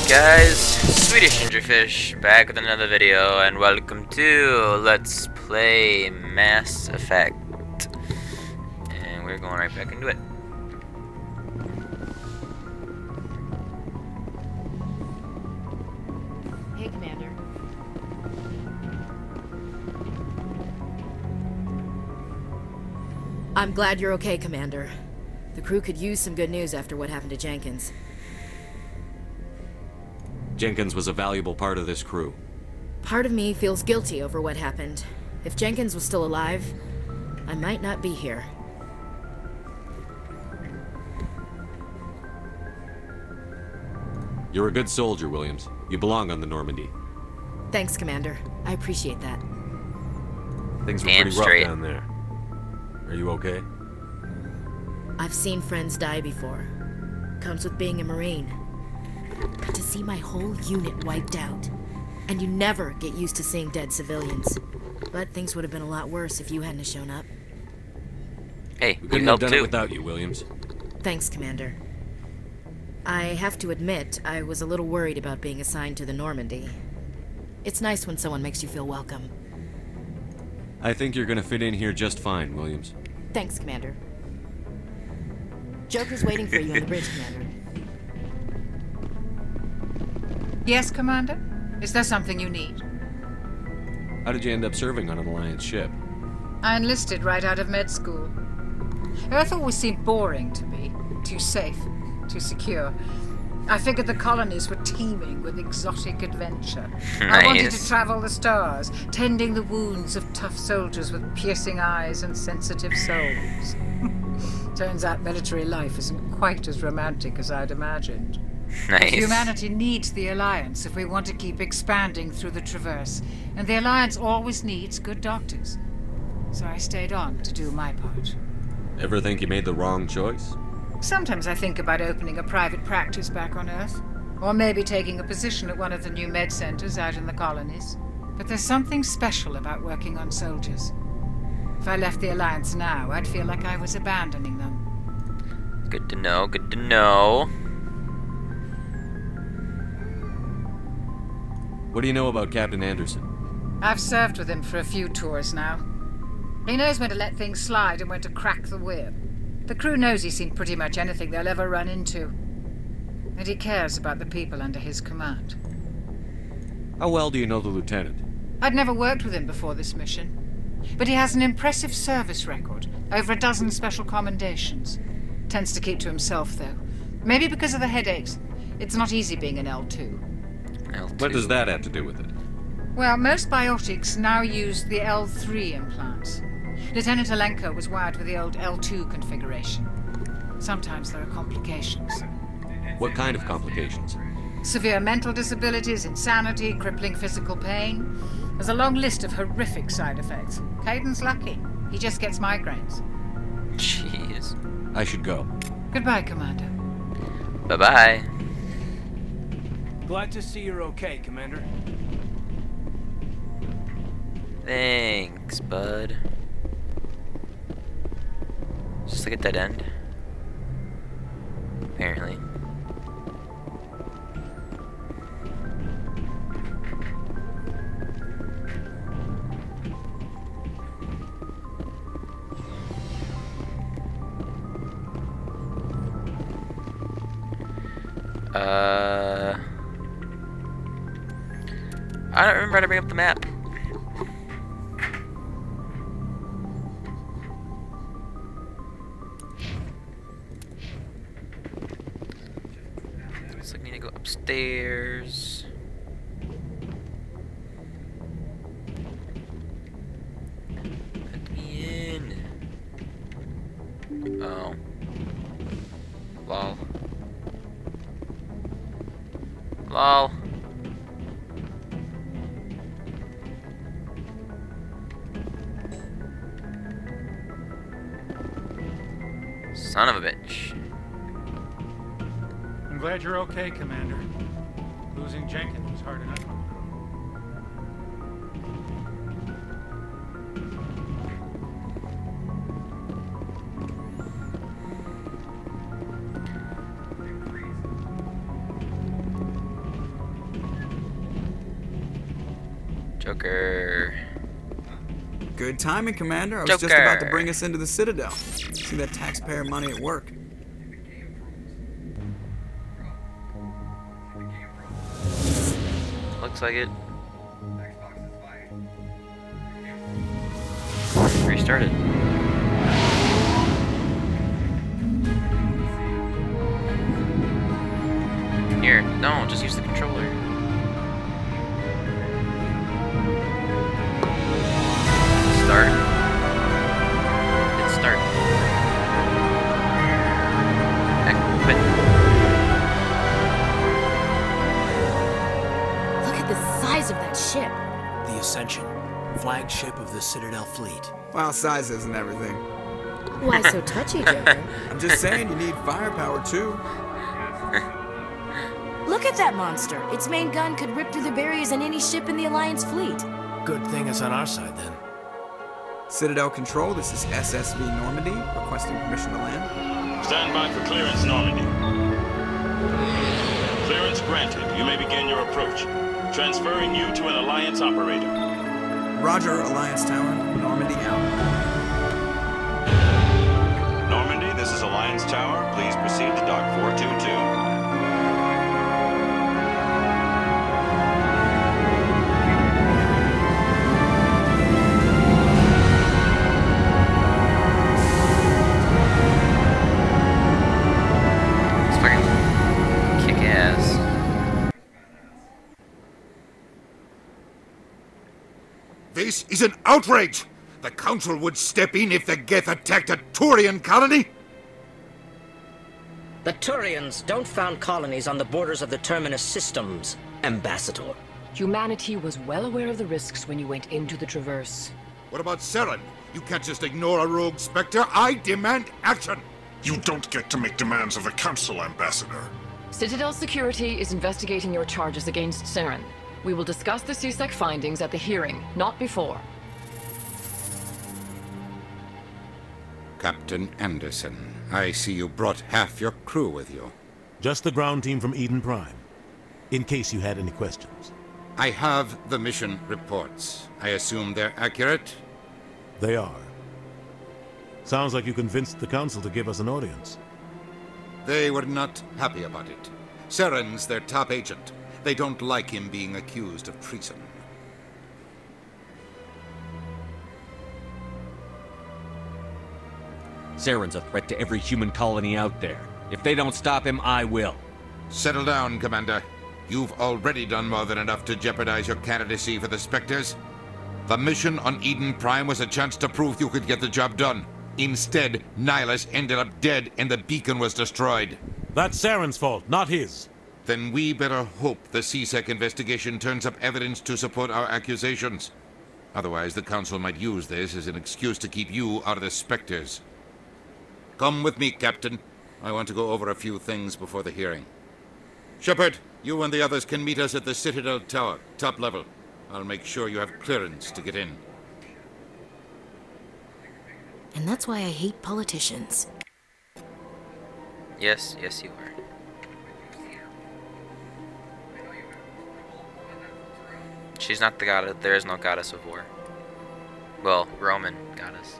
Guys, Swedish Gingerfish back with another video, and welcome to Let's Play Mass Effect. And we're going right back into it. Hey, Commander. I'm glad you're okay, Commander. The crew could use some good news after what happened to Jenkins. Jenkins was a valuable part of this crew. Part of me feels guilty over what happened. If Jenkins was still alive, I might not be here. You're a good soldier, Williams. You belong on the Normandy. Thanks, Commander. I appreciate that. Things were Damn pretty straight. rough down there. Are you okay? I've seen friends die before. Comes with being a Marine. But to see my whole unit wiped out. And you never get used to seeing dead civilians. But things would have been a lot worse if you hadn't have shown up. Hey, We you couldn't have helped done it too. without you, Williams. Thanks, Commander. I have to admit, I was a little worried about being assigned to the Normandy. It's nice when someone makes you feel welcome. I think you're gonna fit in here just fine, Williams. Thanks, Commander. Joker's waiting for you on the bridge, Commander. Yes, Commander? Is there something you need? How did you end up serving on an Alliance ship? I enlisted right out of med school. Earth always seemed boring to me. Too safe, too secure. I figured the colonies were teeming with exotic adventure. I wanted to Nice. travel the stars, tending the wounds of tough soldiers with piercing eyes and sensitive souls. Turns out military life isn't quite as romantic as I'd imagined. Nice. Humanity needs the Alliance if we want to keep expanding through the Traverse, and the Alliance always needs good doctors. So I stayed on to do my part. Ever think you made the wrong choice? Sometimes I think about opening a private practice back on Earth, or maybe taking a position at one of the new med centers out in the colonies. But there's something special about working on soldiers. If I left the Alliance now, I'd feel like I was abandoning them. Good to know, good to know. What do you know about Captain Anderson? I've served with him for a few tours now. He knows when to let things slide and when to crack the whip. The crew knows he's seen pretty much anything they'll ever run into. And he cares about the people under his command. How well do you know the lieutenant? I'd never worked with him before this mission. But he has an impressive service record, over a dozen special commendations. Tends to keep to himself, though. Maybe because of the headaches. It's not easy being an L2. L2. What does that have to do with it? Well, most biotics now use the L3 implants. Lieutenant Alenko was wired with the old L2 configuration. Sometimes there are complications. What kind of complications? Severe mental disabilities, insanity, crippling physical pain. There's a long list of horrific side effects. Caden's lucky. He just gets migraines. Jeez. I should go. Goodbye, Commander. Bye-bye. Glad to see you're okay, Commander. Thanks, bud. Just like a dead end. Apparently. I don't remember how to bring up the map. Looks like I need to go upstairs. Let me in. Oh. Lol. Lol. Son of a bitch. I'm glad you're okay, Commander. Losing Jenkins was hard enough. Joker. Good timing, Commander. I was just Joker. about to bring us into the Citadel. See that taxpayer money at work. Looks like it. Restarted. Here, no, just use the controller. Start. Hit start. Quit. Look at the size of that ship. The Ascension, flagship of the Citadel fleet. Well, size isn't everything. Why so touchy, Joker? I'm just saying you need firepower, too. Look at that monster. Its main gun could rip through the barriers in any ship in the Alliance fleet. Good thing it's on our side, then. Citadel Control, this is SSV Normandy, requesting permission to land. Stand by for clearance, Normandy. Clearance granted. You may begin your approach. Transferring you to an Alliance operator. Roger, Alliance Tower. Normandy out. Normandy, this is Alliance Tower. Please proceed to Dock 422. This is an outrage! The Council would step in if the Geth attacked a Turian colony! The Turians don't found colonies on the borders of the Terminus systems, Ambassador. Humanity was well aware of the risks when you went into the Traverse. What about Saren? You can't just ignore a rogue Spectre. I demand action! You don't get to make demands of the Council, Ambassador. Citadel Security is investigating your charges against Saren. We will discuss the CSEC findings at the hearing, not before. Captain Anderson, I see you brought half your crew with you. Just the ground team from Eden Prime, in case you had any questions. I have the mission reports. I assume they're accurate? They are. Sounds like you convinced the Council to give us an audience. They were not happy about it. Saren's their top agent. They don't like him being accused of treason. Saren's a threat to every human colony out there. If they don't stop him, I will. Settle down, Commander. You've already done more than enough to jeopardize your candidacy for the Spectres. The mission on Eden Prime was a chance to prove you could get the job done. Instead, Nihilus ended up dead and the beacon was destroyed. That's Saren's fault, not his. Then we better hope the CSEC investigation turns up evidence to support our accusations. Otherwise, the Council might use this as an excuse to keep you out of the Spectres. Come with me, Captain. I want to go over a few things before the hearing. Shepard, you and the others can meet us at the Citadel Tower, top level. I'll make sure you have clearance to get in. And that's why I hate politicians. Yes, yes you are. She's not the goddess. There is no goddess of war. Well, Roman goddess.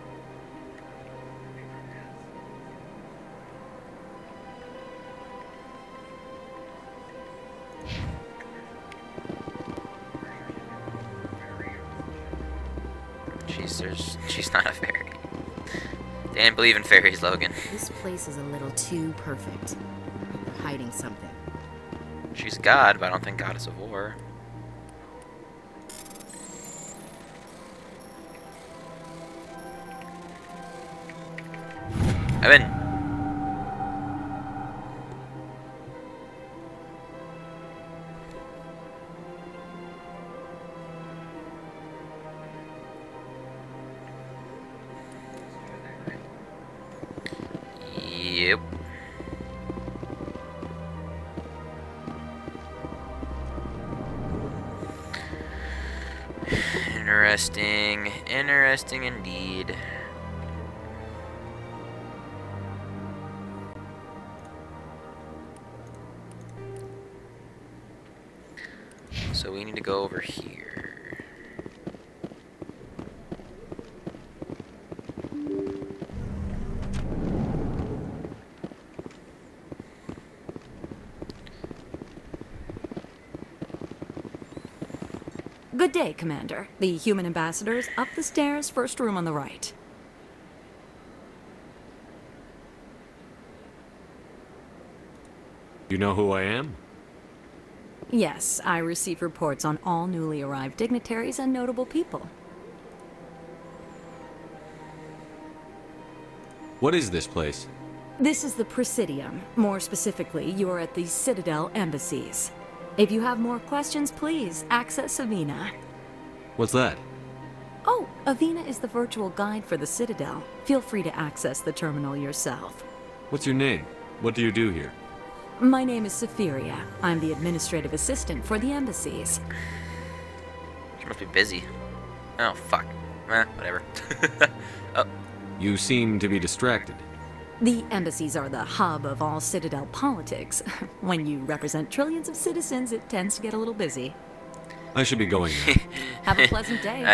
She's not a fairy. They didn't believe in fairies, Logan. This place is a little too perfect. They're hiding something. She's God, but I don't think goddess of war. Evan. Yep. Interesting. Interesting indeed. So we need to go over here. Good day, Commander. The human ambassador is up the stairs, first room on the right. You know who I am? Yes, I receive reports on all newly arrived dignitaries and notable people. What is this place? This is the Presidium. More specifically, you are at the Citadel embassies. If you have more questions, please access Avina. What's that? Oh, Avina is the virtual guide for the Citadel. Feel free to access the terminal yourself. What's your name? What do you do here? My name is Safiria. I'm the administrative assistant for the embassies. She must be busy. Oh, fuck. Whatever. Oh. You seem to be distracted. The embassies are the hub of all Citadel politics. When you represent trillions of citizens, it tends to get a little busy. I should be going now. Have a pleasant day.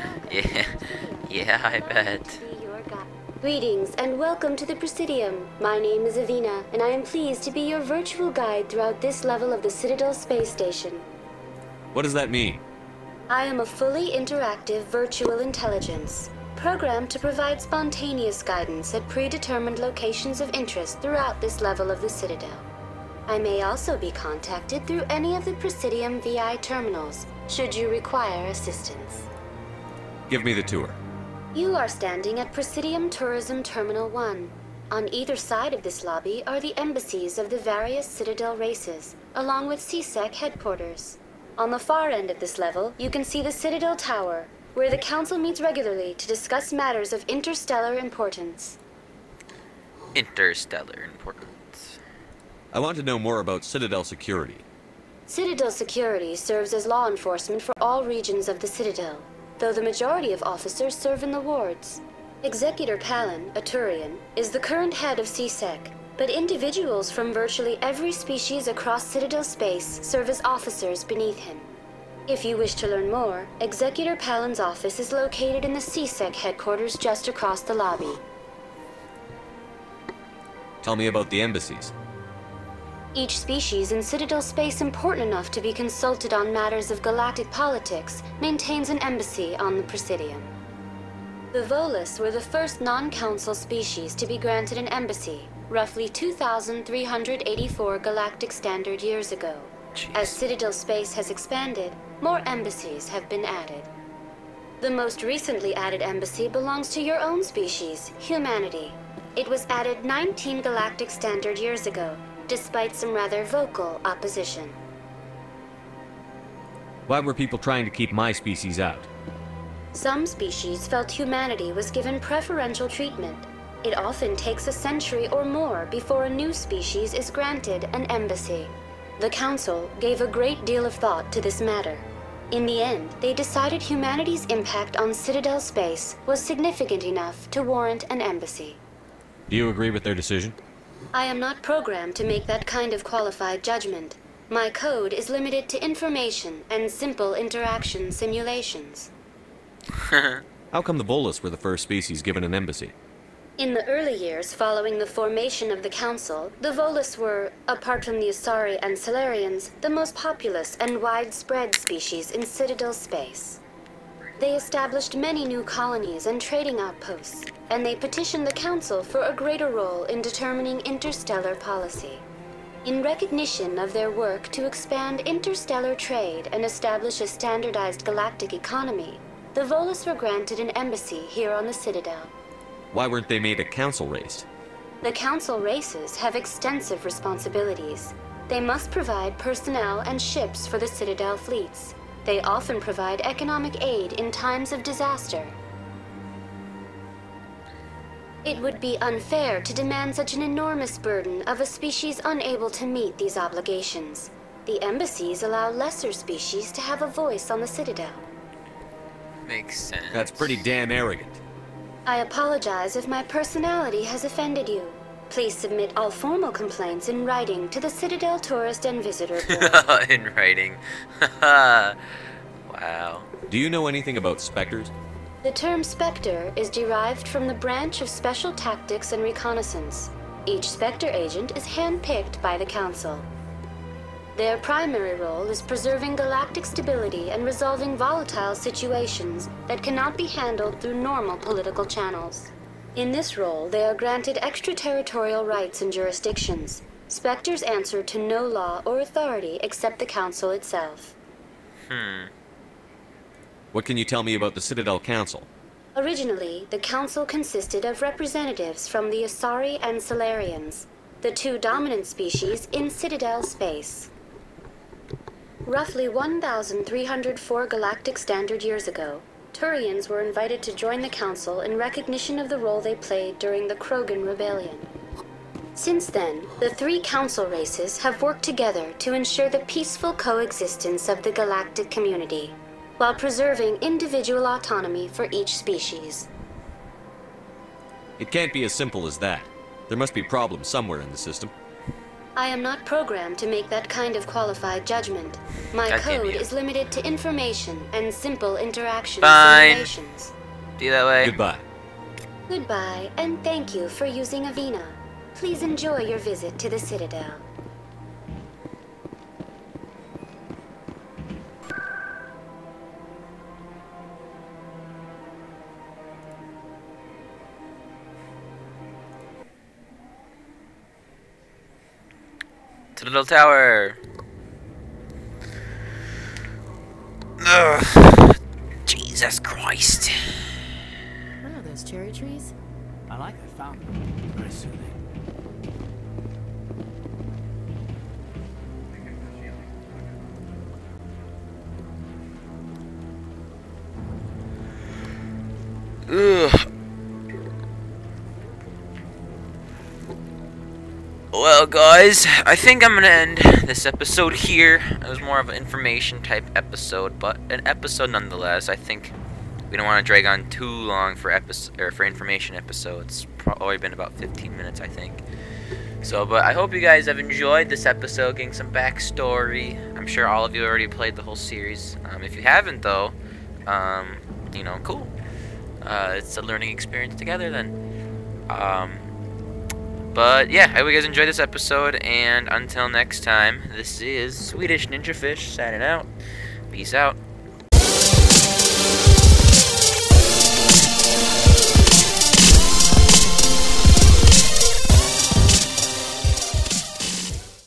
Yeah, I bet. Greetings and welcome to the Presidium. My name is Avina, and I am pleased to be your virtual guide throughout this level of the Citadel space station. What does that mean? I am a fully interactive virtual intelligence, programmed to provide spontaneous guidance at predetermined locations of interest throughout this level of the Citadel. I may also be contacted through any of the Presidium VI terminals, should you require assistance. Give me the tour. You are standing at Presidium Tourism Terminal 1. On either side of this lobby are the embassies of the various Citadel races, along with CSEC headquarters. On the far end of this level, you can see the Citadel Tower, where the Council meets regularly to discuss matters of interstellar importance. Interstellar importance. I want to know more about Citadel security. Citadel security serves as law enforcement for all regions of the Citadel, though the majority of officers serve in the wards. Executor Palin, a Turian, is the current head of CSEC, but individuals from virtually every species across Citadel space serve as officers beneath him. If you wish to learn more, Executor Palin's office is located in the CSEC headquarters just across the lobby. Tell me about the embassies. Each species in Citadel space important enough to be consulted on matters of galactic politics maintains an embassy on the Presidium. The Volus were the first non-council species to be granted an embassy, roughly 2,384 galactic standard years ago. Jeez. As Citadel space has expanded, more embassies have been added. The most recently added embassy belongs to your own species, humanity. It was added 19 galactic standard years ago, despite some rather vocal opposition. Why were people trying to keep my species out? Some species felt humanity was given preferential treatment. It often takes a century or more before a new species is granted an embassy. The Council gave a great deal of thought to this matter. In the end, they decided humanity's impact on Citadel space was significant enough to warrant an embassy. Do you agree with their decision? I am not programmed to make that kind of qualified judgment. My code is limited to information and simple interaction simulations. How come the Volus were the first species given an embassy? In the early years following the formation of the Council, the Volus were, apart from the Asari and Solarians, the most populous and widespread species in Citadel space. They established many new colonies and trading outposts, and they petitioned the Council for a greater role in determining interstellar policy. In recognition of their work to expand interstellar trade and establish a standardized galactic economy, the Volus were granted an embassy here on the Citadel. Why weren't they made a council race? The Council races have extensive responsibilities. They must provide personnel and ships for the Citadel fleets. They often provide economic aid in times of disaster. It would be unfair to demand such an enormous burden of a species unable to meet these obligations. The embassies allow lesser species to have a voice on the Citadel. Makes sense. That's pretty damn arrogant. I apologize if my personality has offended you. Please submit all formal complaints in writing to the Citadel Tourist and Visitor Board. In writing. Wow. Do you know anything about specters? The term Spectre is derived from the branch of Special Tactics and Reconnaissance. Each Spectre agent is handpicked by the Council. Their primary role is preserving galactic stability and resolving volatile situations that cannot be handled through normal political channels. In this role, they are granted extraterritorial rights and jurisdictions. Spectres answer to no law or authority except the Council itself. What can you tell me about the Citadel Council? Originally, the Council consisted of representatives from the Asari and Salarians, the two dominant species in Citadel space. Roughly 1,304 galactic standard years ago, Turians were invited to join the Council in recognition of the role they played during the Krogan Rebellion. Since then, the three Council races have worked together to ensure the peaceful coexistence of the galactic community, while preserving individual autonomy for each species. It can't be as simple as that. There must be problems somewhere in the system. I am not programmed to make that kind of qualified judgment. My code is limited to information and simple interaction simulations. Be that way. Goodbye. Goodbye, and thank you for using Avina. Please enjoy your visit to the Citadel. Citadel Tower. Ugh. Jesus Christ. What are those cherry trees? I like that fountain. Very soothing. Ugh. Well, guys, I think I'm gonna end this episode here. It was more of an information type episode, but an episode nonetheless. I think we don't want to drag on too long for information episodes. It's probably been about 15 minutes, I think. So, but I hope you guys have enjoyed this episode, getting some backstory. I'm sure all of you already played the whole series. If you haven't, though, you know, cool. It's a learning experience together then. But yeah, I hope you guys enjoyed this episode, and until next time, this is Swedish Ninja Fish signing out. Peace out.